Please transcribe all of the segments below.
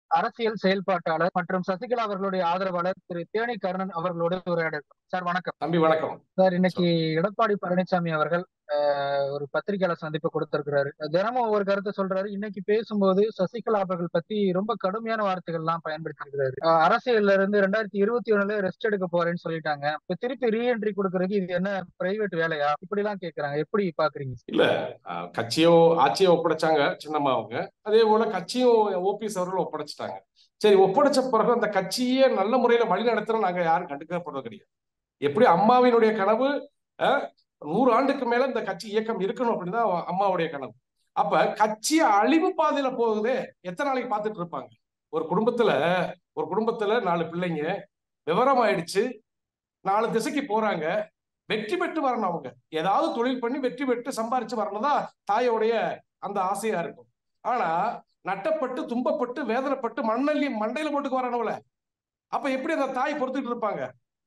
அரசியல் செயல்பாட்டாளர் மற்றும் சசிகலா அவர்களுடைய ஆதரவாளர் திரு தேனி கருணன் அவர்களோடு உரையாடலாம். சார் வணக்கம். தம்பி வணக்கம் சார், இன்னைக்கு எடப்பாடி பழனிசாமி அவர்கள் ஒரு பத்திரிகையாளர் சந்திப்பு கொடுத்திருக்கிறாரு. தினமும் ஒவ்வொரு கருத்தை சொல்றாரு. இன்னைக்கு பேசும்போது சசிகலா அவர்கள் பத்தி ரொம்ப கடுமையான வார்த்தைகள் எல்லாம் பயன்படுத்தி இருக்கிறாரு. அரசியல்ல இருந்து 2021 ரெஸ்ட் எடுக்க போறேன்னு சொல்லிட்டாங்க. இப்ப திருப்பி ரீஎன்ட்ரி கொடுக்கறதுக்கு இது என்ன பிரைவேட் வேலையா இப்படி எல்லாம் கேக்குறாங்க. எப்படி பாக்குறீங்க? இல்ல, கட்சியோ ஆட்சியோ ஒப்படைச்சாங்க சின்னம்மா அவங்க. அதே போல கட்சியும் ஓபிஎஸ் அவர்கள் ஒப்படைச்சிட்டாங்க. சரி, ஒப்படைச்ச பிறகு அந்த கட்சியே நல்ல முறையில வழி நடத்துறோம் நாங்க யாரும் கண்டுக்கப்படுறது கிடையாது. எப்படி அம்மாவினுடைய கனவு 100 ஆண்டுக்கு மேல இந்த கட்சி இயக்கம் இருக்கணும் அப்படின்னு தான் அம்மாவுடைய கனவு. அப்ப கட்சி அழிவு பாதையில போகுதே, எத்தனை நாளைக்கு பார்த்துட்டு இருப்பாங்க? ஒரு குடும்பத்துல 4 பிள்ளைங்க விவரம் ஆயிடுச்சு, 4 திசைக்கு போறாங்க. வெற்றி பெற்று வரணும். அவங்க ஏதாவது தொழில் பண்ணி வெற்றி பெற்று சம்பாரிச்சு வரணும் தான் தாயோடைய அந்த ஆசையா இருக்கும். ஆனா நட்டப்பட்டு துன்பப்பட்டு வேதனைப்பட்டு மண்டையில போட்டுக்கு வரணும்ல. அப்ப எப்படி அந்த தாய் பொறுத்துட்டு இருப்பாங்க?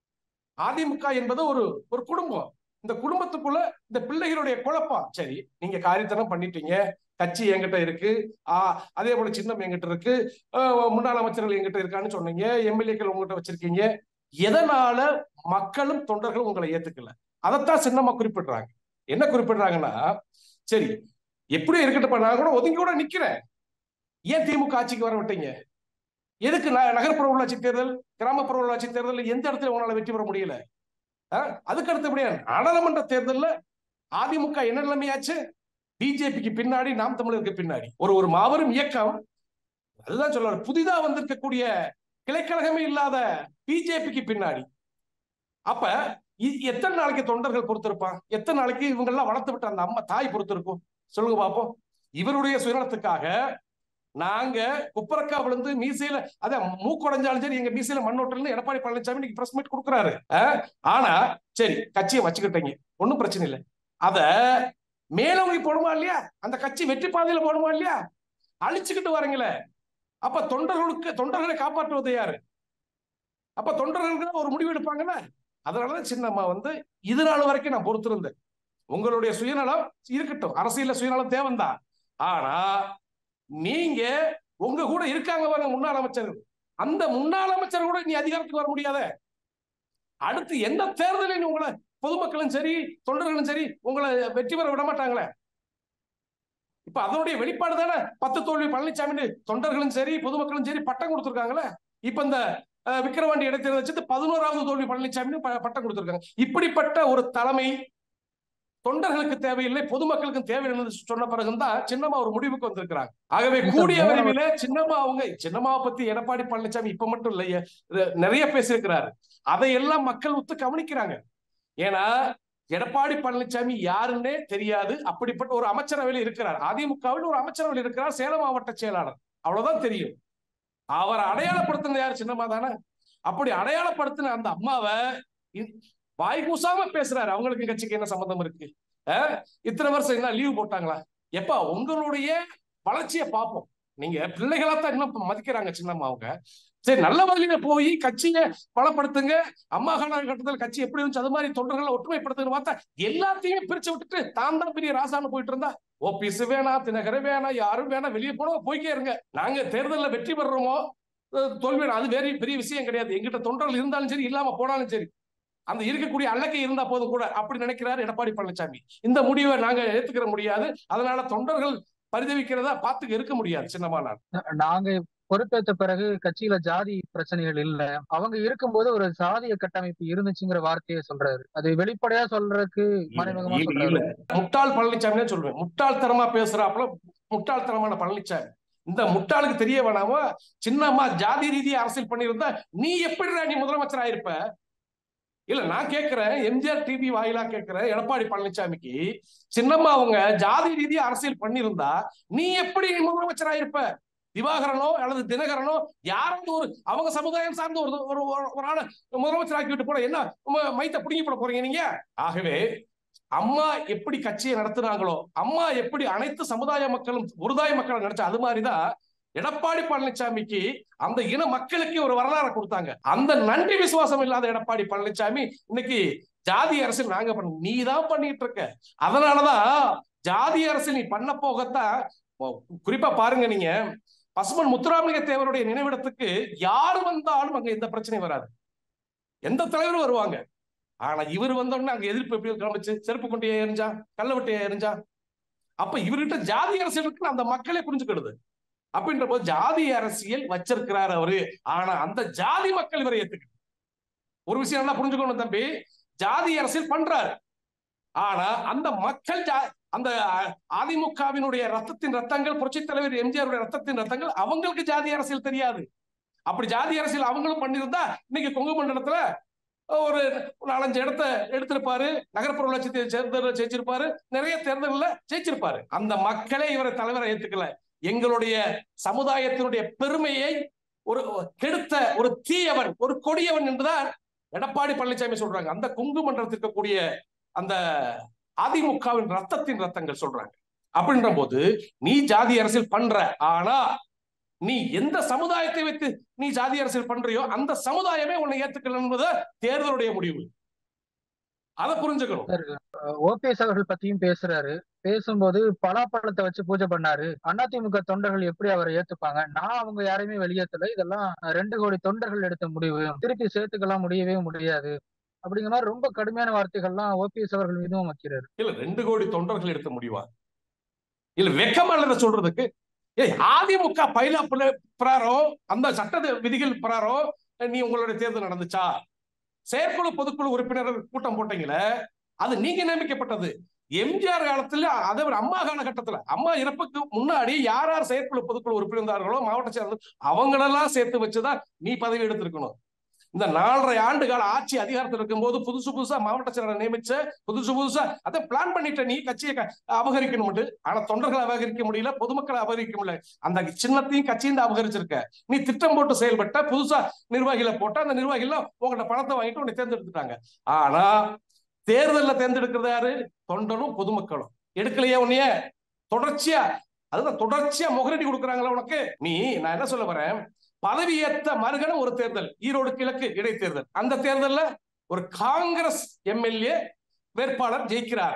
அதிமுக என்பது ஒரு குடும்பம். இந்த குடும்பத்துக்குள்ள இந்த பிள்ளைகளுடைய குழப்பம். சரி, நீங்க காரியத்தனம் பண்ணிட்டீங்க, கட்சி என்கிட்ட இருக்கு, அதே போல சின்னம் என்கிட்ட இருக்கு, முன்னாள் அமைச்சர்கள் என்கிட்ட இருக்கான்னு சொன்னீங்க, எம்எல்ஏக்கள் உங்ககிட்ட வச்சிருக்கீங்க. எதனால மக்களும் தொண்டர்களும் உங்களை ஏத்துக்கல? அதைத்தான் சின்னமா குறிப்பிடுறாங்க. என்ன குறிப்பிடுறாங்கன்னா, சரி எப்படி இருக்கட்டும், நான் கூட ஒதுங்கி கூட நிக்கிறேன், ஏன் திமுக ஆட்சிக்கு வர விட்டீங்க? எதுக்கு நகர்ப்புற உள்ளாட்சி தேர்தல், கிராமப்புற உள்ளாட்சி தேர்தல் எந்த இடத்துல உங்களால வெற்றி பெற முடியல? அதுக்கு அடுத்தபடியா நாடாளுமன்ற தேர்தல்ல அதிமுக என்ன நிலைமையாச்சு? பிஜேபிக்கு பின்னாடி, நாம் தமிழருக்கு பின்னாடி ஒரு மாபெரும் இயக்கம். அதுதான் சொல்றாரு, புதிதா வந்திருக்கக்கூடிய கிளைக்கழகமே இல்லாத பிஜேபிக்கு பின்னாடி. அப்ப எத்தனை நாளைக்கு தொண்டர்கள் பொறுத்திருப்பான்? எத்தனை நாளைக்கு இவங்க எல்லாம் வளர்த்து விட்டு அந்த அம்மா தாய் பொறுத்திருக்கும்? சொல்லுங்க பாப்போம். இவருடைய சுயநலத்துக்காக நாங்க குப்பரக்கா விழுந்து மீசையில அத மூக்குடைஞ்சாலும் சரி எங்க மீசையில மண்ணோட்டல்னு எடப்பாடி பழனிசாமி இன்னைக்கு பிரஸ் மீட் கொடுக்குறாரு. ஆனா சரி, கட்சியை வச்சுக்கிட்டீங்க, ஒன்னும் பிரச்சனை இல்லை. அத மேலோங்கி போடுமா இல்லையா? அந்த கட்சி வெற்றி பாதையில போடுமா இல்லையா? அழிச்சுக்கிட்டு வரீங்களே. அப்ப தொண்டர்களை காப்பாற்றுவது யாரு? அப்ப தொண்டர்களுக்கு ஒரு முடிவு எடுப்பாங்கல்ல. அதனாலதான் சின்னம்மா இது நாள் வரைக்கும் நான் பொறுத்திருந்தேன். உங்களுடைய சுயநலம் இருக்கட்டும், அரசியல சுயநலம் தேவைதான். ஆனா நீங்க உங்க கூட இருக்காங்க பாருங்க முன்னாள் அமைச்சர்கள், அந்த முன்னாள் அமைச்சர் கூட நீ அதிகாரத்துக்கு வர முடியாத. அடுத்து எந்த தேர்தலையும் உங்களை பொதுமக்களும் சரி தொண்டர்களும் சரி உங்களை வெற்றி பெற விட மாட்டாங்களே. இப்ப அதனுடைய வெளிப்பாடு தானே 10 தோல்வி பழனிசாமி தொண்டர்களும் சரி பொதுமக்களும் சரி பட்டம் கொடுத்திருக்காங்களே. இப்ப இந்த விக்கிரவாண்டி இடைத்தேர்தல் வச்சு 11வது தோல்வி பழனிசாமி பட்டம் கொடுத்திருக்காங்க. இப்படிப்பட்ட ஒரு தலைமை தொண்டர்களுக்கு தேவையில்லை, பொதுமக்களுக்கும் தேவையில்லை சொன்ன பிறகுதான் சின்னம்மா ஒரு முடிவுக்கு வந்திருக்கிறாங்க. ஆகவே கூடிய விரைவில் சின்னம்மாவை பத்தி எடப்பாடி பழனிசாமி இப்ப மட்டும் இல்லையே, நிறைய பேசியிருக்கிறாரு. அதையெல்லாம் மக்கள் ஒத்து கவனிக்கிறாங்க. ஏன்னா எடப்பாடி பழனிசாமி யாருன்னே தெரியாது. அப்படிப்பட்ட ஒரு அமைச்சரவையில் இருக்கிறார், அதிமுகவில் ஒரு அமைச்சரவையில் இருக்கிறார், சேலம் மாவட்ட செயலாளர், அவ்வளவுதான் தெரியும். அவரை அடையாளப்படுத்தின யாரு? சின்னம்மா தானே. அப்படி அடையாளப்படுத்தின அந்த அம்மாவை வாய் கூசாம பேசுறாரு. அவங்களுக்கு கட்சிக்கு என்ன சம்பந்தம் இருக்கு? இத்தனை வருஷம் என்ன லீவு போட்டாங்களா? எப்ப உங்களுடைய வளர்ச்சியை பார்ப்போம். நீங்க பிள்ளைகளாத்தான் இன்னும் மதிக்கிறாங்க சின்னம்மா அவங்க. சரி, நல்ல வழியில போய் கட்சியை பலப்படுத்துங்க. அம்மா காலகட்டத்தில் கட்சி எப்படி இருந்துச்சு அது மாதிரி தொண்டர்களை ஒற்றுமைப்படுத்துன்னு பார்த்தா எல்லாத்தையுமே பிரிச்சு விட்டுட்டு தான் பெரிய ராசான்னு போயிட்டு இருந்தா, ஓபிஎஸ் வேணா, தினகரன் வேணா, யாரும் வேணா, வெளியே போனோம் போய்க்கே இருங்க. நாங்க தேர்தலில் வெற்றி பெறுறோமோ தோல்வி அது வேற பெரிய விஷயம் கிடையாது. எங்கிட்ட தொண்டர்கள் இருந்தாலும் சரி இல்லாம போனாலும் சரி, அந்த இருக்கக்கூடிய அல்லக்கை இருந்தா போதும் கூட, அப்படி நினைக்கிறார் எடப்பாடி பழனிசாமி. இந்த முடிவை நாங்க ஏத்துக்கிற முடியாது. அதனால தொண்டர்கள் பரிதவிக்கிறதா பார்த்துக்க இருக்க முடியாது. சின்னமா நாங்க பொறுப்பேற்ற பிறகு கட்சியில ஜாதி பிரச்சனைகள் இல்ல, அவங்க இருக்கும்போது ஒரு சாதிய கட்டமைப்பு இருந்துச்சுங்கிற வார்த்தையை சொல்றாரு. அது வெளிப்படையா சொல்றதுக்கு மறைமுகமா சொல்றாரு. முட்டாள் பழனிசாமி சொல்றேன். முட்டாள்தனமா பேசுறாப்புல முட்டாள்தனமான பழனிசாமி. இந்த முட்டாளுக்கு தெரிய வேணாமோ சின்னம்மா ஜாதி ரீதியா அரசியல் பண்ணியிருந்தா நீ எப்படி நீ முதலமைச்சர் ஆயிருப்ப? இல்ல, நான் கேட்கிறேன், எம்ஜிஆர் டிவி வாயிலா கேட்கிறேன், எடப்பாடி பழனிசாமிக்கு சின்னம்மா அவங்க ஜாதி ரீதியா அரசியல் பண்ணியிருந்தா நீ எப்படி முதலமைச்சர் ஆயிருப்ப? திவாகரனோ அல்லது தினகரனோ யாராவது ஒரு அவங்க சமுதாயம் சார்ந்த ஒரு ஆளை முதலமைச்சர் ஆக்கி விட்டு போட என்ன மைத்த பிடிங்கி போட போறீங்க நீங்க? ஆகவே அம்மா எப்படி கட்சியை நடத்துனாங்களோ, அம்மா எப்படி அனைத்து சமுதாய மக்களும் ஒருதாய மக்களை நினைச்சா, அது மாதிரிதான் எடப்பாடி பழனிசாமிக்கு அந்த இன மக்களுக்கு ஒரு வரலாறு கொடுத்தாங்க. அந்த நன்றி விசுவாசம் இல்லாத எடப்பாடி பழனிசாமி இன்னைக்கு ஜாதி அரசியல் நாங்க நீ தான் பண்ணிட்டு இருக்க. அதனாலதான் ஜாதி அரசியல் நீ பண்ண போகத்தான். குறிப்பா பாருங்க, நீங்க பசுமன் முத்துராமலிங்க தேவருடைய நினைவிடத்துக்கு யார் வந்தாலும் அங்க எந்த பிரச்சனையும் வராது, எந்த தலைவரும் வருவாங்க. ஆனா இவர் வந்தோடனே அங்க எதிர்ப்பு எப்படி கிளம்பிச்சு? செருப்பு கொண்டு எரிஞ்சா, கல்ல விட்டு எரிஞ்சா. அப்ப இவர்கிட்ட ஜாதி அரசியல் இருக்குன்னு அந்த மக்களே புரிஞ்சுக்கிடுது. அப்படின்ற போது ஜாதி அரசியல் வச்சிருக்கிறார் அவரு. ஆனா அந்த ஜாதி மக்கள் இவரை ஏத்துக்கிட்டு, ஒரு விஷயம் என்ன புரிஞ்சுக்கணும் தம்பி, ஜாதி அரசியல் பண்றாரு. ஆனா அந்த மக்கள் அந்த அதிமுகவினுடைய ரத்தத்தின் ரத்தங்கள், புரட்சி தலைவர் எம்ஜிஆருடைய ரத்தத்தின் ரத்தங்கள், அவங்களுக்கு ஜாதி அரசியல் தெரியாது. அப்படி ஜாதி அரசியல் அவங்களும் பண்ணிருந்தா இன்னைக்கு கொங்கு மண்டலத்துல ஒரு 4-5 இடத்த எடுத்திருப்பாரு, நகர்ப்புற உள்ளாட்சி தேர்தலில் ஜெயிச்சிருப்பாரு, நிறைய தேர்தலில் ஜெயிச்சிருப்பாரு. அந்த மக்களே இவரை தலைவரை ஏத்துக்கல. எங்களுடைய சமுதாயத்தினுடைய பெருமையை ஒரு கெடுத்த ஒரு தீயவன், ஒரு கொடியவன் என்றுதான் எடப்பாடி பழனிசாமி சொல்றாங்க. அந்த கொங்கு மண்டலத்தில் இருக்கக்கூடிய அந்த அதிமுகவின் ரத்தத்தின் ரத்தங்கள் சொல்றாங்க. அப்படின்ற போது நீ ஜாதி அரசியல் பண்ற, ஆனா நீ எந்த சமுதாயத்தை வைத்து நீ ஜாதி அரசியல் பண்றியோ அந்த சமுதாயமே உன்னை ஏத்துக்கல என்பது தேர்தலுடைய முடிவு. அதை புரிஞ்சுக்கணும். ஓபிஎஸ் அவர்கள் பத்தியும் பேசுறாரு. பேசும்போது பலாப்பழத்தை வச்சு பூஜை பண்ணாரு. அதிமுக தொண்டர்கள் எப்படி அவரை ஏத்துப்பாங்க? நான் அவங்க யாரையுமே வெளியேற்றல, இதெல்லாம் 2 கோடி தொண்டர்கள் எடுத்த முடிவு, திருப்பி சேர்த்துக்கலாம் முடியவே முடியாது அப்படிங்கிற மாதிரி ரொம்ப கடுமையான வார்த்தைகள்லாம் ஓபிஎஸ் அவர்கள் மீதும் வைக்கிறாரு. இல்ல 2 கோடி தொண்டர்கள் எடுத்த முடிவா? இல்ல வெக்கமல்ல சொல்றதுக்கு. அதிமுக பைலா பிரகாரம் அந்த சட்ட விதிகள் பிரகாரம் நீ உங்களுடைய தேர்தல் நடந்துச்சா? செயற்குழு பொதுக்குழு உறுப்பினர்கள் கூட்டம் போட்டீங்களே, அது நீங்க நியமிக்கப்பட்டது. எம்ஜிஆர் காலத்துல, அதே அம்மா காலகட்டத்துல, அம்மா இறப்புக்கு முன்னாடி யார் யார் செயற்குழு பொதுக்குழு உறுப்பினர்களோ மாவட்ட செயலர் அவங்களெல்லாம் சேர்த்து வச்சுதான் நீ பதவி எடுத்திருக்கணும். இந்த 4.5 ஆண்டு கால ஆட்சி அதிகாரத்தில் இருக்கும் போது புதுசா மாவட்ட செயலரை நியமிச்ச, புதுசா அதை பிளான் பண்ணிட்ட நீ கட்சியை அபகரிக்கணும். ஆனா தொண்டர்களை அபகரிக்க முடியல, பொதுமக்களை அபகரிக்க முடியல. அந்த சின்னத்தையும் கட்சியும் அபகரிச்சிருக்க. நீ திட்டம் போட்டு செயல்பட்ட, புதுசா நிர்வாகிகளை போட்ட, அந்த நிர்வாகிகள் உங்கள்கிட்ட பணத்தை வாங்கிட்டு உன்னை தேர்ந்தெடுத்துட்டாங்க. ஆனா தேர்தலில் தேர்ந்தெடுக்கிறது யாரு? தொண்டனும் பொதுமக்களும். எடுக்கலையே உன்னைய தொடர்ச்சியா, அதுதான் தொடர்ச்சியா முகரடி கொடுக்குறாங்களா உனக்கு? நீ நான் என்ன சொல்ல வரேன், பதவியேற்ற மறுகண ஒரு தேர்தல், ஈரோடு கிழக்கு இடைத்தேர்தல். அந்த தேர்தல்ல ஒரு காங்கிரஸ் எம்எல்ஏ வேட்பாளர் ஜெயிக்கிறார்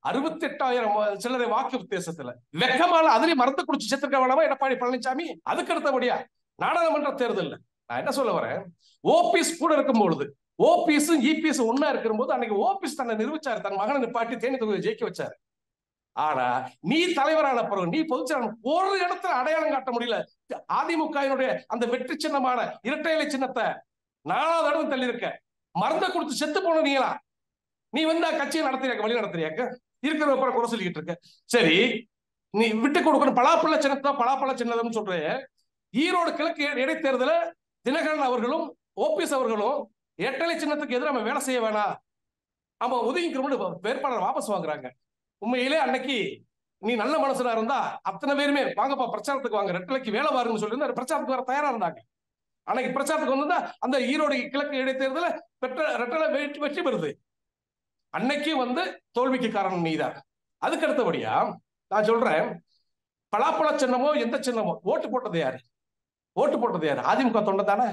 68,000 சில்லறை வாக்கு வித்தியாசத்துல. வெக்கமால அதுலயும் மருந்து குடிச்சு செத்துக்க வேணாமா எடப்பாடி பழனிசாமி? அதுக்கு அடுத்தபடியா நாடாளுமன்ற தேர்தல் நான் என்ன சொல்ல வரேன், ஓபிஎஸ் கூட இருக்கும் பொழுது, ஓபிஎஸ் இபிஎஸ் ஒன்னா இருக்கிற போது அன்னைக்கு ஓபிஎஸ் தன்னை நிரூபிச்சாரு, தன் மகனை நிப்பாட்டி தேனி தொகுதியை ஜெயிக்க வச்சாரு. ஆனா நீ தலைவரான பிறகு, நீ பொதுச்செயலாளர், ஒரு இடத்துல அடையாளம் காட்ட முடியல. அதிமுகவினுடைய அந்த வெற்றி சின்னமான இரட்டை இலை சின்னத்தை 4வது இடம் தள்ளி இருக்க. மருந்த கொடுத்து செத்து போன நீங்களா? நீ வந்தா கட்சியை நடத்துறியாக்க, வழி நடத்துறியாக்க, இருக்கிற குறை சொல்லிக்கிட்டு இருக்க. சரி, நீ விட்டு கொடுக்கணும் பலாப்பழ சின்னத்தை, பலாப்பழ சின்னதம்னு சொல்ற. ஈரோடு கிழக்கு இடைத்தேர்தல தினகரன் அவர்களும் ஓபிஎஸ் அவர்களும் இரட்டை சின்னத்துக்கு எதிராக நம்ம வேலை செய்ய வேணாம், நம்ம ஒதுங்கிக்கிறோம் வேட்பாளர் வாபஸ் வாங்குறாங்க. உண்மையிலே அன்னைக்கு நீ நல்ல மனசுனா இருந்தா அத்தனை பேருமே வாங்கப்பா பிரச்சாரத்துக்கு வாங்க, ரெட்டலைக்கு வேலை பாருன்னு சொல்லி பிரச்சாரத்துக்கு வர தயாரா இருந்தாங்க. அன்னைக்கு பிரச்சாரத்துக்கு வந்தா அந்த ஈரோடு கிழக்கு இடைத்தேர்தல ரெட்டலை வெற்றி பெறுது. அன்னைக்கு தோல்விக்கு காரணம் நீதான். அதுக்கு அடுத்தபடியா நான் சொல்றேன், பலாப்பழ சின்னமோ எந்த சின்னமோ ஓட்டு போட்டது யாரு? ஓட்டு போட்டது யாரு? அதிமுக தொண்டை தானே.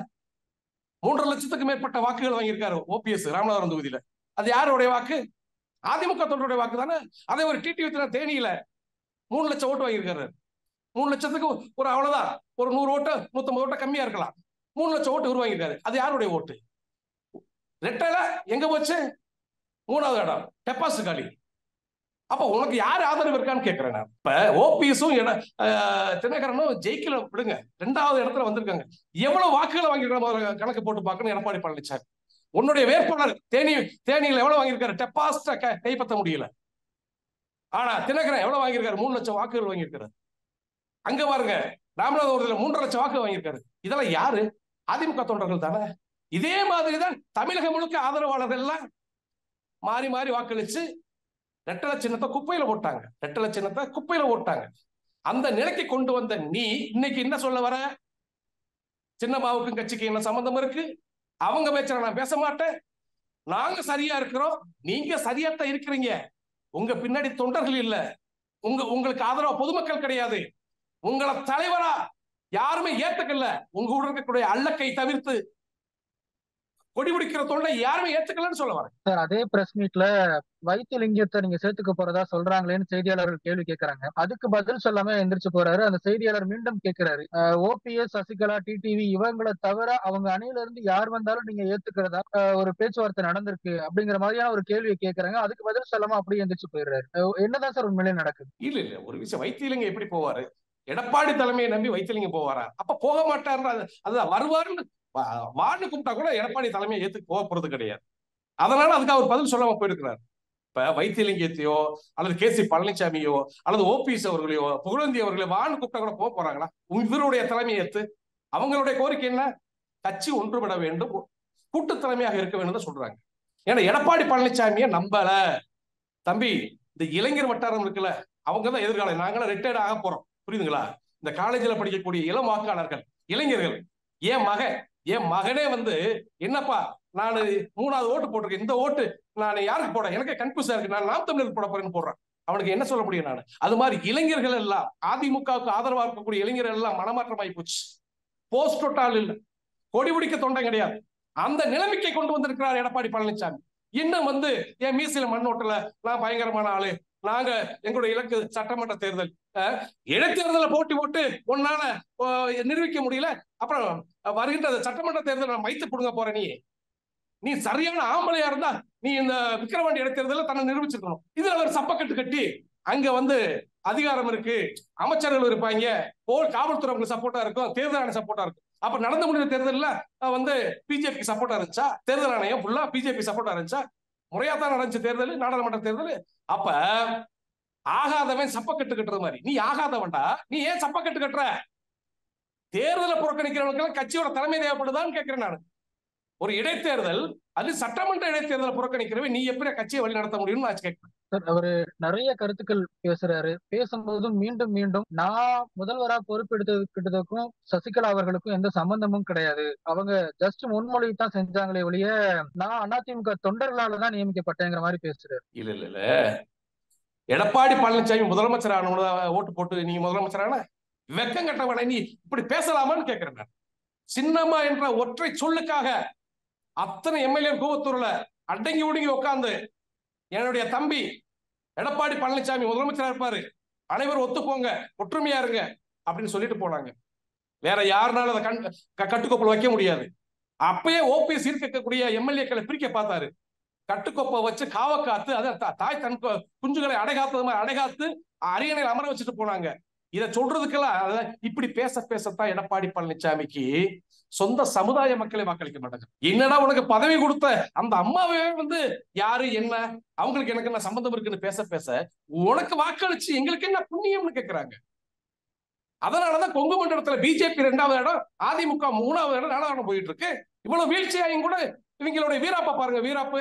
3.5 லட்சத்துக்கு மேற்பட்ட வாக்குகள் வாங்கியிருக்காரு ஓபிஎஸ் ராமநாதபுரம் தொகுதியில. அது யாருடைய வாக்கு? அதிமுக தொண்டருடைய வாக்கு தானே. அதே ஒரு டிடிவி தேனியில 3 லட்சம் ஓட்டு வாங்கியிருக்காரு. 3 லட்சத்துக்கு ஒரு அவ்வளவுதான், ஒரு 100 ஓட்டு 150 ஓட்டு கம்மியா இருக்கலாம். 3 லட்சம் ஓட்டு உருவாங்கியிருக்காரு. அது யாருடைய ஓட்டு? ரெட்டலை எங்க போச்சு? 3வது இடம், டெபாசிட் காலி. அப்ப உனக்கு யாரு ஆதரவு இருக்கான்னு கேட்கிறேன் நான். இப்ப ஓபிஎஸும் தினகரனும் ஜெயிக்கல விடுங்க, 2வது இடத்துல வந்திருக்காங்க. எவ்வளவு வாக்குகளை வாங்கியிருக்காங்க கணக்கு போட்டு பார்க்கணும் எடப்பாடி பழனிசாமி. உன்னுடைய வேட்பாளர் தேனியில எவ்வளவு வாங்கியிருக்காரு? டெபாசிட்ட கைப்பற்ற முடியல. ஆனா தினகரன் எவ்வளவு வாங்கியிருக்காரு? 3 லட்சம் வாக்குகள் வாங்கியிருக்காரு. அங்க பாருங்க, ராமநாதபுரத்துல 3.5 லட்சம் வாக்கு வாங்கியிருக்காரு. இதெல்லாம் யாரு? அதிமுக தொண்டர்கள் தானே. இதே மாதிரிதான் தமிழகம் முழுக்க ஆதரவாளர்கள் எல்லாம் மாறி மாறி வாக்களிச்சு ரெட்டலை சின்னத்தை குப்பையில போட்டாங்க. ரெட்டலை சின்னத்தை குப்பையில போட்டாங்க. அந்த நிலைக்கு கொண்டு வந்த நீ இன்னைக்கு என்ன சொல்ல வர? சின்னம்மாவுக்கும் கட்சிக்கு என்ன சம்பந்தம் இருக்கு? அவங்க பேச்ச நான் பேச மாட்டேன். நாங்க சரியா இருக்கிறோம், நீங்க சரியாத்தான் இருக்கிறீங்க. உங்க பின்னாடி தொண்டர்கள் இல்ல, உங்களுக்கு ஆதரவா பொதுமக்கள் கிடையாது. உங்களை தலைவரா யாருமே ஏத்துக்கல. உங்க கூட இருக்கக்கூடிய அள்ளக்கை தவிர்த்து கொடி பிடிக்கிற தொண்டை யாருமே ஏத்துக்கலன்னு சொல்ல வரேன். சார், அதே பிரஸ் மீட்ல வைத்திலிங்கத்தை நீங்க சேர்த்துக்க போறதா சொல்றாங்களேன்னு செய்தியாளர்கள் கேள்வி கேட்கறாங்க. அதுக்கு பதில் சொல்லாம எந்திரிச்சு போறாரு. அந்த செய்தியாளர் மீண்டும் கேட்கிறாரு, ஓபிஎஸ், சசிகலா, டிடிவி இவங்களை தவிர அவங்க அணியில இருந்து யார் வந்தாலும் நீங்க ஏத்துக்கிறதா ஒரு பேச்சுவார்த்தை நடந்திருக்கு அப்படிங்கிற மாதிரியான ஒரு கேள்வியை கேட்கறாங்க. அதுக்கு பதில் சொல்லாம அப்படியே எந்திரிச்சு போயிடுறாரு. என்னதான் சார் உண்மையிலே நடக்குது? இல்ல இல்ல, ஒரு விஷயம், வைத்திலிங்கம் எப்படி போவாரு? எடப்பாடி தலைமையை நம்பி வைத்திலிங்கம் போவாரா? அப்ப போக மாட்டார். அதுதான் வருவாருன்னு வான்னு கூப்பிட்டா கூட எடப்பாடி தலைமையை ஏத்துக்கு போக போறது கிடையாது. அதனால அதுக்கு அவர் பதில் சொல்லாம போயிருக்கிறார். இப்ப வைத்திலிங்கத்தையோ அல்லது கே.சி. பழனிசாமியோ அல்லது ஓபிஎஸ் அவர்களையோ புகழேந்தி அவர்களையோ வான்னு கூப்பிட்டா கூட போக போறாங்களா? இவருடைய தலைமையை ஏத்து அவங்களுடைய கோரிக்கை என்ன? கட்சி ஒன்றுபட வேண்டும், கூட்டு தலைமையாக இருக்க வேண்டும் சொல்றாங்க. ஏன்னா எடப்பாடி பழனிசாமியை நம்பல தம்பி. இந்த இளைஞர் வட்டாரம் இருக்குல்ல, அவங்கதான் எதிர்காலம். நாங்களும் ரிட்டையர்ட் ஆக போறோம், புரியுதுங்களா? இந்த காலேஜில் படிக்கக்கூடிய இளம் வாக்காளர்கள், இளைஞர்கள், என் மகனே வந்து என்னப்பா நான் 3வது ஓட்டு போட்டிருக்கேன், இந்த ஓட்டு நான் யாருக்கு போட எனக்கு கன்ஃபியூஸா இருக்கு, நான் நாம் தமிழர் போட போறேன்னு போடுறேன். அவனுக்கு என்ன சொல்ல முடியும்? நான் அது மாதிரி இளைஞர்கள் எல்லாம், அதிமுகவுக்கு ஆதரவா இருக்கக்கூடிய இளைஞர்கள் எல்லாம் மனமாற்றமாயி போச்சு. போஸ்ட் தொட்டால் இல்ல, கொடி பிடிக்க தொண்டை கிடையாது. அந்த நிலைமைக்கு கொண்டு வந்திருக்கிறார் எடப்பாடி பழனிசாமி. இன்னும் வந்து என் மீசில மண்ணோட்டல நான் பயங்கரமான ஆளு, நாங்க எங்களுடைய இலக்கு சட்டமன்ற தேர்தல், இடைத்தேர்தல போட்டி போட்டு ஒன்னால நிரூபிக்க முடியல, அப்புறம் வருகின்ற சட்டமன்ற தேர்தல் நான் மைத்து புடுங்க போறேன். நீ சரியான ஆம்பளையா இருந்தா நீ இந்த விக்கிரவாண்டி இடைத்தேர்தல தன்னை நிரூபிச்சிருக்கணும். இதுல ஒரு சப்பக்கட்டு கட்டி அங்க வந்து அதிகாரம் இருக்கு, அமைச்சர்கள் இருப்பாங்க, காவல்துறை உங்களுக்கு சப்போர்ட்டா இருக்கும், தேர்தல் ஆணையம் சப்போர்ட்டா இருக்கும். அப்ப நடந்து முடிந்த தேர்தலில் வந்து பிஜேபி சப்போர்ட்டா இருந்துச்சா? தேர்தல் ஆணையம் ஃபுல்லா பிஜேபி சப்போர்ட்டா இருந்துச்சா? முறையா தான் நடந்துச்சு தேர்தல், நாடாளுமன்ற தேர்தல். அப்ப ஆகாதவன் சப்பக்கட்டு கட்டுற மாதிரி நீ ஆகாதவன்டா, நீ ஏன் சப்பக்கட்டு கட்டுற? தேர்தலை புறக்கணிக்கிறவங்களுக்கு கட்சியோட தலைமை தேவைப்படுதான்னு கேட்கிறேன் நான். ஒரு இடைத்தேர்தல், அது சட்டமன்ற இடைத்தேர்தலை புறக்கணிக்கிறவன் நீ எப்படி கட்சியை வழி நடத்த முடியும்னு நான் கேட்கிறேன். அவரு நிறைய கருத்துக்கள் பேசுறாரு. பேசும்போதும் மீண்டும் மீண்டும் நான் முதல்வரா பொறுப்பெடுத்துக்கிட்டதுக்கும் சசிகலா அவர்களுக்கும் எந்த சம்பந்தமும் கிடையாது, அவங்க ஜஸ்ட் முன்மொழி தான் செஞ்சாங்களே ஒழிய நான் அதிமுக தொண்டர்களால தான் நியமிக்கப்பட்டேங்கிற மாதிரி பேசுறாரு. இல்ல இல்ல இல்ல, எடப்பாடி பழனிசாமி முதலமைச்சர் ஆனவங்க ஓட்டு போட்டு நீ முதலமைச்சரான வெக்கம் கட்டவனை நீ இப்படி பேசலாமான்னு கேட்கிறேன். சின்னம்மா என்ற ஒற்றை சொல்லுக்காக அத்தனை எம்எல்ஏ கூவத்தூர்ல அடங்கி ஒடுங்கி உட்கார்ந்து என்னுடைய தம்பி எடப்பாடி பழனிசாமி முதலமைச்சரா இருப்பாரு, அனைவரும் ஒத்துப்போங்க, ஒற்றுமையா இருங்க அப்படின்னு சொல்லிட்டு போனாங்க. வேற யாருனாலும் அதை கட்டுக்கோப்பில் வைக்க முடியாது. அப்பயே ஓபிஎஸ் இருக்கக்கூடிய எம்எல்ஏக்களை பிரிக்க பார்த்தாரு. கட்டுக்கோப்பை வச்சு காவ காத்து, அதை தாய் தன் குஞ்சுகளை அடைகாத்தது மாதிரி அடைகாத்து அரியணையில் அமர வச்சுட்டு போனாங்க. இதை சொல்றதுக்கெல்லாம் இப்படி பேசத்தான் எடப்பாடி பழனிசாமிக்கு சொந்த சமுதாய மக்களை வாக்களிக்க மாட்டாங்க. என்னடா உனக்கு பதவி கொடுத்த அந்த அம்மாவே வந்து யாரு என்ன அவங்களுக்கு எனக்கு என்ன சம்பந்தம் இருக்குன்னு பேச உனக்கு வாக்களிச்சு எங்களுக்கு என்ன புண்ணியம்னு கேட்கிறாங்க. அதனாலதான் கொங்கு மண்டலத்துல பிஜேபி 2வது இடம், அதிமுக 3வது இடம், 4வது இடம் போயிட்டு இருக்கு. இவ்வளவு வீழ்ச்சியாயும் கூட இவங்களுடைய வீராப்பா பாருங்க, வீராப்பு.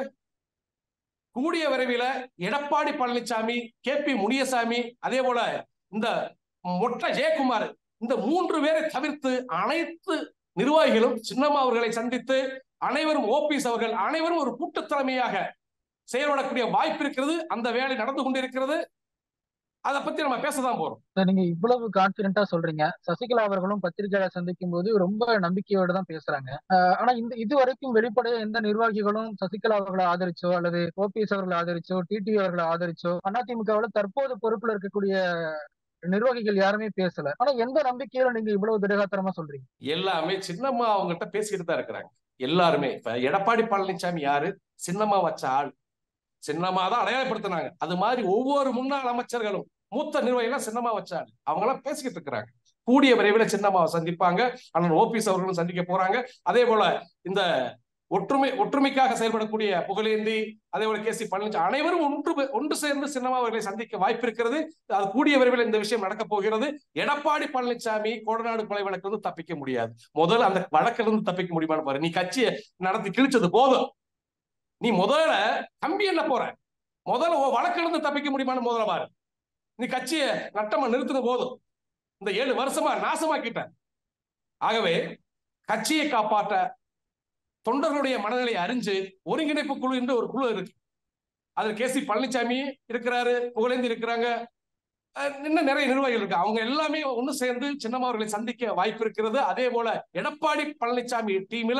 கூடிய விரைவில் எடப்பாடி பழனிசாமி, கே.பி. முனியசாமி, அதே போல இந்த மொட்டை ஜெயக்குமார், இந்த 3 பேரை தவிர்த்து அனைத்து நிர்வாகிகளும் சின்னம்மா அவர்களை சந்தித்து அனைவரும், ஓபிஎஸ் அவர்கள் அனைவரும் ஒரு கூட்டு தலைமையாக செயல்படக்கூடிய வாய்ப்பு இருக்கிறது. அந்த வேலை நடந்து கொண்டிருக்கிறது. அதை பத்தி நம்ம பேசதான் போறோம். நீங்க இவ்வளவு கான்பிடென்டா சொல்றீங்க. சசிகலா அவர்களும் பத்திரிகையாளர் சந்திக்கும் போது ரொம்ப நம்பிக்கையோட தான் பேசுறாங்க. ஆனா இது வரைக்கும் வெளிப்படையா எந்த நிர்வாகிகளும் சசிகலா அவர்களை ஆதரிச்சோ அல்லது ஓபிஎஸ் அவர்களை ஆதரிச்சோ டிடிவி அவர்களை ஆதரிச்சோ அதிமுகவில் தற்போது பொறுப்புல இருக்கக்கூடிய நிர்வாகிகள் யாருமே பேசல. ஆனா எந்த நம்பிக்கையில நீங்க இவ்வளவு திடகாத்திரமா சொல்றீங்க? எல்லாமே சின்னம்மா அவங்ககிட்ட பேசிக்கிட்டு தான் இருக்கிறாங்க எல்லாருமே. இப்ப எடப்பாடி பழனிசாமி யாரு? சின்னம்மா வச்ச ஆள். சின்னம்மா தான் அடையாளப்படுத்தினாங்க. அது மாதிரி ஒவ்வொரு முன்னாள் அமைச்சர்களும் மூத்த நிர்வாகிகள் சின்னம்மா வச்சாங்க. அவங்க எல்லாம் பேசிக்கிட்டு இருக்கிறாங்க. கூடிய விரைவில் சின்னம்மாவை சந்திப்பாங்க. அண்ணன் ஓபிஎஸ் அவர்களும் சந்திக்க போறாங்க. அதே போல இந்த ஒற்றுமைக்காக செயல்படக்கூடிய புகழேந்தி, அதே போல கே.சி. பழனிசாமி அனைவரும் ஒன்று சேர்ந்து சின்னம்மா அவர்களை சந்திக்க வாய்ப்பு இருக்கிறது. அது கூடிய விரைவில் இந்த விஷயம் நடக்க போகிறது. எடப்பாடி பழனிசாமி கோடநாடு கொலை வழக்கு வந்து தப்பிக்க முடியாது. முதல்ல அந்த வழக்கிலிருந்து இருந்து தப்பிக்க முடியுமான்னு பாரு. நீ கட்சியை நடத்தி கிழிச்சது போதும். நீ முதல்ல தம்பி என்ன போற, முதல்ல வழக்கிலிருந்து தப்பிக்க முடியுமான்னு முதல்ல பாரு. நீ கட்சியை நட்டமா நிறுத்தின போதும். இந்த 7 வருஷமா நாசமாக்கிட்ட. ஆகவே கட்சியை காப்பாற்ற தொண்டர்களுடைய மனநிலை அறிஞ்சு ஒருங்கிணைப்பு குழு என்று ஒரு குழு இருக்கு. அதுல கே.சி. பழனிசாமி இருக்கிறாரு, புகழேந்தி இருக்கிறாங்க, இன்னும் நிறைய நிர்வாகிகள் இருக்கு. அவங்க எல்லாமே ஒண்ணு சேர்ந்து சின்னம்மா அவர்களை சந்திக்க வாய்ப்பு இருக்கிறது. அதே போல எடப்பாடி பழனிசாமி டீம்ல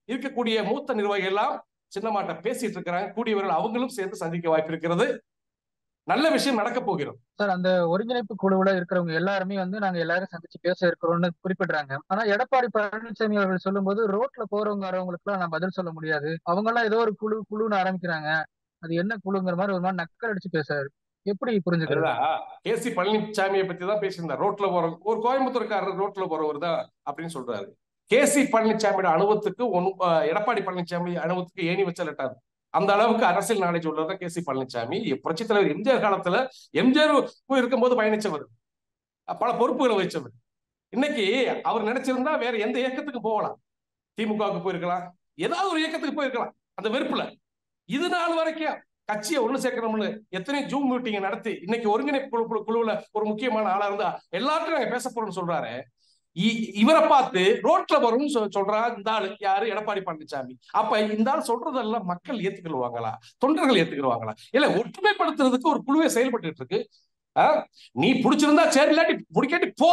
இருக்கக்கூடிய மூத்த நிர்வாகிகள் எல்லாம் சின்னமாட்ட பேசிட்டு இருக்கிறாங்க. கூடியவர்கள் அவங்களும் சேர்ந்து சந்திக்க வாய்ப்பு இருக்கிறது. நல்ல விஷயம் நடக்க போகிறோம் சார். அந்த ஒருங்கிணைப்பு குழுவுல இருக்கிறவங்க எல்லாருமே நாங்க எல்லாரும் சந்திச்சு பேச இருக்கிறோம்னு குறிப்பிடுறாங்க. ஆனா எடப்பாடி பழனிசாமி அவர்கள் சொல்லும்போது ரோட்ல போறவங்க வரவங்களுக்கு எல்லாம் நான் பதில் சொல்ல முடியாது, அவங்க எல்லாம் ஏதோ ஒரு குழுன்னு ஆரம்பிக்கிறாங்க, அது என்ன குழுங்கிற மாதிரி ஒரு மாதிரி நக்கல் அடிச்சு பேசுறாரு. எப்படி புரிஞ்சுக்கிறது? அதுதான் கே.சி. பழனிசாமியை பத்தி தான் பேசியிருந்தார். ரோட்ல போற ஒரு கோயம்புத்தூர்காரர் ரோட்ல போறவர் தான் அப்படின்னு சொல்றாரு. கே.சி. பழனிசாமியோட அனுபவத்துக்கு எடப்பாடி பழனிசாமி அனுபவத்துக்கு ஏணி வச்ச லெட்டர். அந்த அளவுக்கு அரசியல் நாலேஜ் உள்ளதான் கே.சி. பழனிசாமி. புரட்சி தலைவர் எம்ஜிஆர் காலத்துல எம்ஜிஆர் இருக்கும்போது பயணிச்சவர், பல பொறுப்புகளை வச்சவர். இன்னைக்கு அவர் நினைச்சிருந்தா வேற எந்த இயக்கத்துக்கு போகலாம், திமுகவுக்கு போயிருக்கலாம், ஏதாவது ஒரு இயக்கத்துக்கு போயிருக்கலாம். அந்த வெறுப்புல இது நாள் வரைக்கும் கட்சியை ஒண்ணு சேர்க்கணும்னு எத்தனை ஜூம் மீட்டிங் நடத்தி இன்னைக்கு ஒருங்கிணைப்பு குழுவுல ஒரு முக்கியமான ஆளா இருந்தா எல்லாத்தையும் நாங்க பேச போறோம்னு சொல்றாரு. இவரை பார்த்து ரோட்ல வரும்னு சொல்றாரு இந்த ஆளு. யாரு? எடப்பாடி பழனிசாமி. அப்ப இந்த ஆள் சொல்றதெல்லாம் மக்கள் ஏத்துக்கிடுவாங்களா? தொண்டர்கள் ஏத்துக்கிடுவாங்களா? இல்ல ஒற்றுமைப்படுத்துறதுக்கு ஒரு குழுவை செயல்பட்டு இருக்கு. நீ புடிச்சிருந்தா சரி, இல்லாட்டி முடிக்காட்டி போ.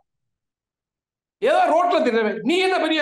ஏதோ ரோட்ல தெரியும். நீ என்ன பெரிய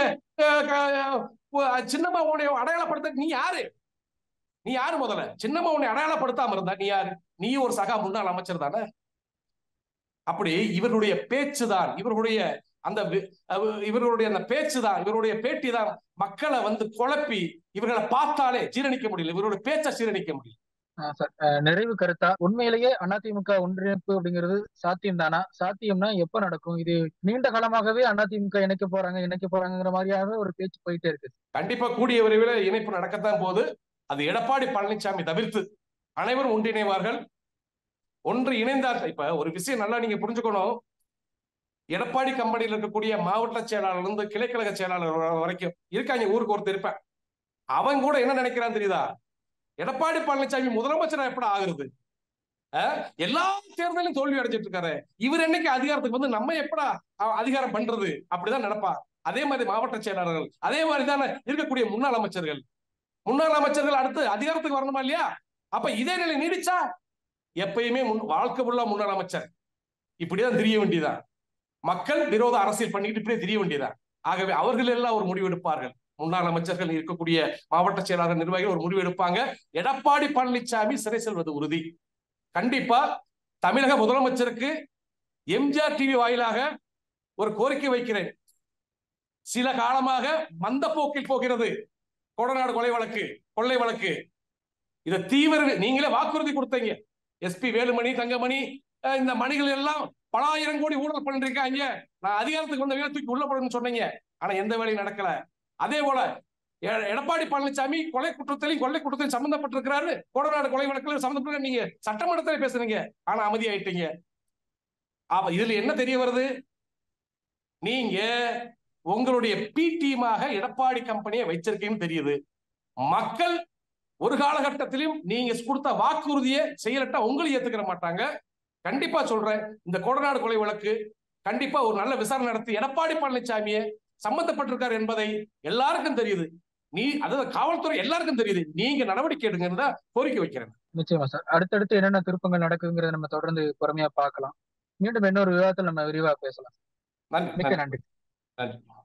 சின்னம்மா உன்னை அடையாளப்படுத்த நீ யாரு? நீ யாரு? முதல்ல சின்னம்மா உன்னை அடையாளப்படுத்தாம இருந்தா நீ யாரு? நீ ஒரு சகா முன்னாள் அமைச்சர் தானே. அப்படி இவருடைய பேச்சுதான், இவருடைய அந்த பேச்சுதான், இவருடைய பேட்டி தான் மக்களை குழப்பி இவர்களை பார்த்தாலே ஜீரணிக்க முடியல, இவருடைய பேச்சை ஜீரணிக்க முடியல. நிறைவு கருத்தா, உண்மையிலேயே அதிமுக ஒன்றிணைப்பு அப்படிங்கிறது சாத்தியம் தானா? சாத்தியம்னா எப்ப நடக்கும்? இது நீண்ட காலமாகவே அதிமுக இணைக்க போறாங்கிற மாதிரியாக ஒரு பேச்சு போயிட்டே இருக்கு. கண்டிப்பா கூடிய விரைவில் இணைப்பு நடக்கத்தான் போது. அது எடப்பாடி பழனிசாமி தவிர்த்து அனைவரும் ஒன்றிணைவார்கள். ஒன்று இணைந்தார். இப்ப ஒரு விஷயம் நல்லா நீங்க புரிஞ்சுக்கணும். எடப்பாடி கம்பெனியில் இருக்கக்கூடிய மாவட்ட செயலாளர் இருந்து கிளைக்கழக செயலாளர் வரைக்கும் இருக்காங்க. ஊருக்கு ஒருத்தர் இருப்பேன். அவன் கூட என்ன நினைக்கிறான் தெரியுதா? எடப்பாடி பழனிசாமி முதலமைச்சர் எப்படி ஆகுறது? எல்லா தேர்தலையும் தோல்வி அடைஞ்சிட்டு இருக்காரு. இவர் என்னைக்கு அதிகாரத்துக்கு நம்ம எப்படா அதிகாரம் பண்றது? அப்படிதான் நினைப்பா. அதே மாதிரி மாவட்ட செயலாளர்கள், அதே மாதிரி தானே இருக்கக்கூடிய முன்னாள் அமைச்சர்கள் அடுத்து அதிகாரத்துக்கு வரணுமா இல்லையா? அப்ப இதே நிலை நீடிச்சா எப்பயுமே வாழ்க்கை உள்ள முன்னாள் அமைச்சர் இப்படிதான் தெரிய வேண்டியதான். மக்கள் விரோத அரசியல் பண்ணிக்கிட்டு இப்படியே தெரிய வேண்டியதான். ஆகவே அவர்கள் எல்லாம் ஒரு முடிவு எடுப்பார்கள். முன்னாள் அமைச்சர்கள் இருக்கக்கூடிய மாவட்ட செயலாளர் நிர்வாகிகள் ஒரு முடிவு எடுப்பாங்க. எடப்பாடி பழனிசாமி சிறை செல்வது உறுதி. கண்டிப்பா தமிழக முதலமைச்சருக்கு எம்ஜிஆர் டிவி வாயிலாக ஒரு கோரிக்கை வைக்கிறேன். சில காலமாக மந்த போக்கில் போகிறது கொடநாடு கொள்ளை வழக்கு. இதை தீவிர நீங்களே வாக்குறுதி கொடுத்தீங்க. எஸ்பி வேலுமணி, தங்கமணி, இந்த மணிகள் எல்லாம் பல ஆயிரம் கோடி ஊழல் பண்ணிருக்காங்க, நான் அதிகாரத்துக்கு வந்த தூக்கி உள்ள போடணும்னு சொன்னீங்க. ஆனா எந்த வேலையும் நடக்கல. அதே போல எடப்பாடி பழனிசாமி கொள்ளை குற்றத்திலையும் சம்பந்தப்பட்டிருக்கிறாரு. கொடநாடு கொலை வழக்கில் சம்பந்தப்பட்ட நீங்க சட்டமன்றத்தில் பேசுறீங்க, ஆனா அமைதியாயிட்டீங்க. இதுல என்ன தெரிய வருது? நீங்க உங்களுடைய பி டீமாக எடப்பாடி கம்பெனியை வச்சிருக்கீங்கன்னு தெரியுது. மக்கள் ஒரு காலகட்டத்திலும் நீங்க கொடுத்த வாக்குறுதியை செய்யலட்டா உங்களை ஏத்துக்கிற மாட்டாங்க. கண்டிப்பா சொல்றேன், இந்த கொடநாடு கொலை வழக்கு கண்டிப்பா ஒரு நல்ல விசாரணை நடத்தி எடப்பாடி பழனிசாமியை சம்பந்தப்பட்டிருக்காரு என்பதை எல்லாருக்கும் தெரியுது. அதாவது காவல்துறை எல்லாருக்கும் தெரியுது. நீங்க நடவடிக்கை எடுங்க கோரிக்கை வைக்கிறேன். நிச்சயமா சார். அடுத்தடுத்து என்னென்ன திருப்பங்கள் நடக்குங்கிறத நம்ம தொடர்ந்து பொறுமையா பார்க்கலாம். மீண்டும் இன்னொரு விவாதத்தில் நம்ம விரிவா பேசலாம். நன்றி. நன்றி.